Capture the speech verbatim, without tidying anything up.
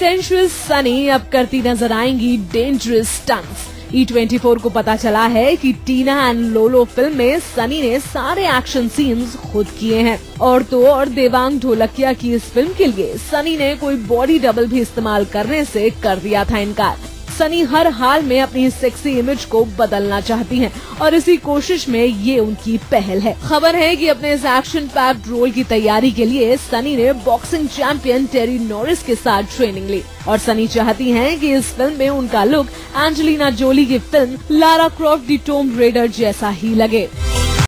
Sensuous Sunny अब करती नजर आएंगी dangerous stunts. E twenty four को पता चला है कि टीना एंड लोलो फिल्म में सनी ने सारे एक्शन सीन्स खुद किए हैं। और तो और देवांग ढोलकिया की इस फिल्म के लिए सनी ने कोई बॉडी डबल भी इस्तेमाल करने से कर दिया था इनकार। सनी हर हाल में अपनी सेक्सी इमेज को बदलना चाहती हैं और इसी कोशिश में ये उनकी पहल है। खबर है कि अपने इस एक्शन पैक्ड रोल की तैयारी के लिए सनी ने बॉक्सिंग चैंपियन टेरी नॉरिस के साथ ट्रेनिंग ली और सनी चाहती हैं कि इस फिल्म में उनका लुक एंजेलिना जोली की film Lara Croft the Tomb Raider जैसा ही लगे।